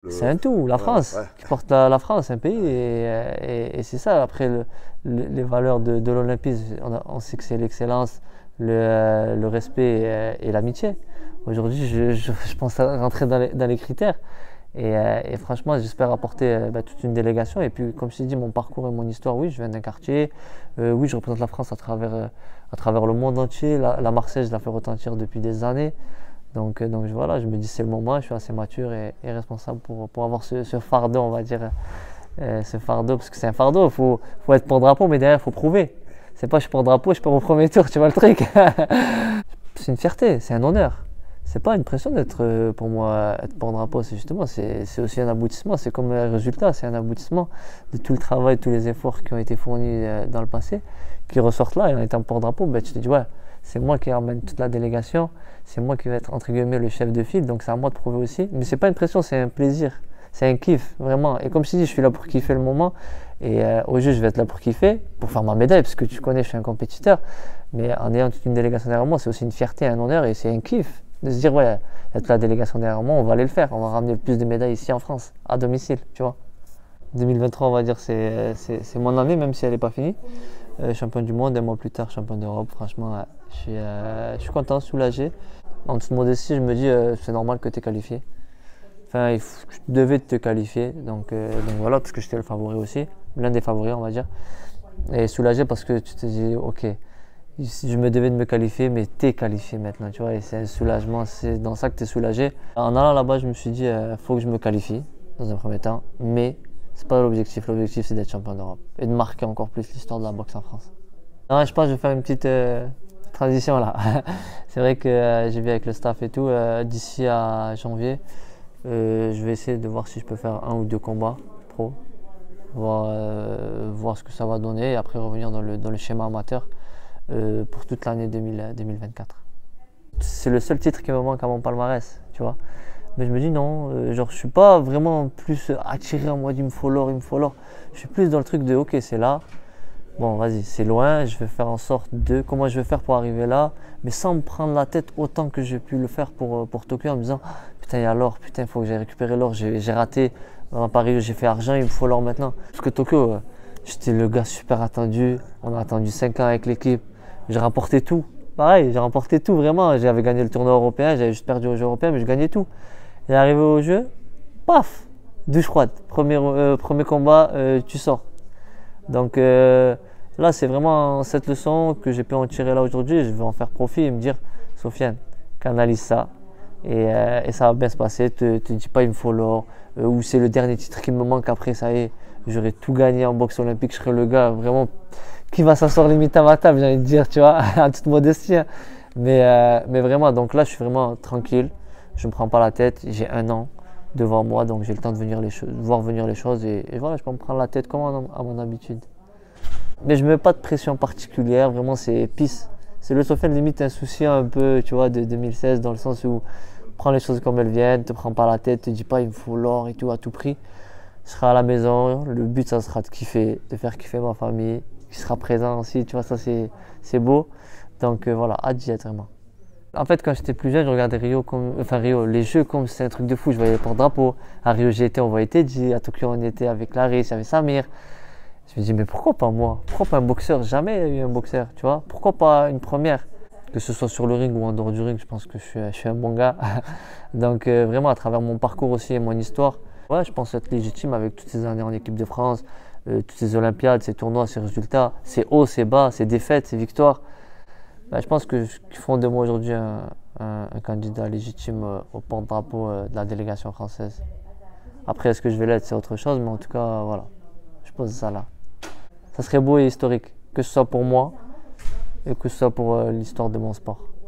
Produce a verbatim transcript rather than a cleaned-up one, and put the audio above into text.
C'est un tout, la ouais, France. ouais. Tu portes la, la France, un pays, et, et, et c'est ça. Après, le, le, les valeurs de, de l'Olympisme, on, a- on sait que c'est l'excellence, le, le respect et, et l'amitié. Aujourd'hui, je, je, je pense à rentrer dans les, dans les critères. Et, euh, et franchement, j'espère apporter euh, bah, toute une délégation. Et puis, comme je t'ai dit, mon parcours et mon histoire, oui, je viens d'un quartier. Euh, oui, je représente la France à travers, euh, à travers le monde entier. La, la Marseillaise, je la fais retentir depuis des années. Donc, euh, donc voilà, je me dis c'est le moment. Je suis assez mature et, et responsable pour, pour avoir ce, ce fardeau, on va dire. Euh, ce fardeau, parce que c'est un fardeau. Il faut, faut être porte-drapeau, mais derrière, il faut prouver. C'est pas je suis porte-drapeau, je pars au premier tour, tu vois le truc. C'est une fierté, c'est un honneur. C'est pas une pression d'être, euh, pour moi, être porte-drapeau, c'est justement, c'est c'est aussi un aboutissement, c'est comme un résultat, c'est un aboutissement de tout le travail, tous les efforts qui ont été fournis euh, dans le passé, qui ressortent là, et en étant porte-drapeau, ben, tu te dis, ouais, c'est moi qui emmène toute la délégation, c'est moi qui vais être, entre guillemets, le chef de file, donc c'est à moi de prouver aussi, mais c'est pas une pression, c'est un plaisir, c'est un kiff, vraiment, et comme je te dis, je suis là pour kiffer le moment, et euh, au jeu, je vais être là pour kiffer, pour faire ma médaille, parce que tu connais, je suis un compétiteur, mais en ayant toute une délégation derrière moi, c'est aussi une fierté, un honneur, et c'est un kiff. De se dire, ouais, il y a toute la délégation derrière moi, on va aller le faire. On va ramener le plus de médailles ici en France, à domicile, tu vois. deux mille vingt-trois, on va dire, c'est c'est mon année, même si elle n'est pas finie. Euh, champion du monde, un mois plus tard, champion d'Europe. Franchement, ouais, je, suis, euh, je suis content, soulagé. En toute modestie, je me dis, euh, c'est normal que tu es qualifié. Enfin, il faut, tu devais te qualifier. Donc, euh, donc voilà, parce que j'étais le favori aussi, l'un des favoris, on va dire. Et soulagé parce que tu te dis, ok. Je me devais de me qualifier, mais t'es qualifié maintenant, tu vois, et c'est un soulagement, c'est dans ça que t'es soulagé. En allant là-bas, je me suis dit, il euh, faut que je me qualifie, dans un premier temps, mais c'est pas l'objectif, l'objectif c'est d'être champion d'Europe et de marquer encore plus l'histoire de la boxe en France. Non, je pense que je vais faire une petite euh, transition là. C'est vrai que euh, j'ai vu avec le staff et tout, euh, d'ici à janvier, euh, je vais essayer de voir si je peux faire un ou deux combats pro, voir, euh, voir ce que ça va donner, et après revenir dans le, dans le schéma amateur. Euh, pour toute l'année deux mille vingt-quatre. C'est le seul titre qui me manque à mon palmarès, tu vois. Mais je me dis non, euh, genre je suis pas vraiment plus attiré en mode il me faut l'or, il me faut l'or. Je suis plus dans le truc de ok c'est là, bon vas-y c'est loin, je vais faire en sorte de comment je vais faire pour arriver là, mais sans me prendre la tête autant que j'ai pu le faire pour, pour Tokyo en me disant putain il y a l'or, putain il faut que j'aille récupérer l'or, j'ai raté dans Paris, j'ai fait argent, il me faut l'or maintenant. Parce que Tokyo, euh, j'étais le gars super attendu, on a attendu cinq ans avec l'équipe. J'ai remporté tout. Pareil, j'ai remporté tout vraiment. J'avais gagné le tournoi européen, j'avais juste perdu au jeu européen, mais je gagnais tout. Et arrivé au jeu, paf, douche froide. Premier, euh, premier combat, euh, tu sors. Donc euh, là, c'est vraiment cette leçon que j'ai pu en tirer là aujourd'hui. Je vais en faire profit et me dire, Sofiane, canalise ça. Et, euh, et ça va bien se passer. Te, te dis pas il me faut l'or, euh, ou c'est le dernier titre qui me manque après, ça y est, j'aurai tout gagné en boxe olympique. Je serai le gars vraiment qui va s'asseoir limite à ma table, j'ai envie de dire, tu vois, en toute modestie. Hein. Mais, euh, mais vraiment, donc là, je suis vraiment tranquille. Je ne me prends pas la tête. J'ai un an devant moi, donc j'ai le temps de venir les choses, voir venir les choses. Et, et voilà, je peux me prendre la tête comme à mon habitude. Mais je ne mets pas de pression particulière. Vraiment, c'est peace. C'est le Sofiane limite insouciant un peu, tu vois, de deux mille seize, dans le sens où prends les choses comme elles viennent, te prends pas la tête, te dis pas il me faut l'or et tout à tout prix. Je serai à la maison. Le but, ça sera de kiffer, de faire kiffer ma famille. Qui sera présent aussi, tu vois, ça c'est beau. Donc euh, voilà, hâte d'y être vraiment. En fait, quand j'étais plus jeune, je regardais Rio comme, enfin Rio, les jeux comme c'est un truc de fou. Je voyais les porte-drapeaux. À Rio, j'y étais, on voyait Teddy. À Tokyo, on était avec Larry, il y avait Samir. Je me dis, mais pourquoi pas moi? Pourquoi pas un boxeur? Jamais il y a eu un boxeur, tu vois. Pourquoi pas une première? Que ce soit sur le ring ou en dehors du ring, je pense que je suis, je suis un bon gars. Donc euh, vraiment, à travers mon parcours aussi et mon histoire, ouais, je pense être légitime avec toutes ces années en équipe de France. Euh, toutes ces Olympiades, ces tournois, ces résultats, ces hauts, ces bas, ces défaites, ces victoires, ben, je pense que qu'ils font de moi aujourd'hui un, un, un candidat légitime euh, au porte-drapeau euh, de la délégation française. Après, est-ce que je vais l'être, c'est autre chose, mais en tout cas, euh, voilà, je pose ça là. Ça serait beau et historique, que ce soit pour moi et que ce soit pour euh, l'histoire de mon sport.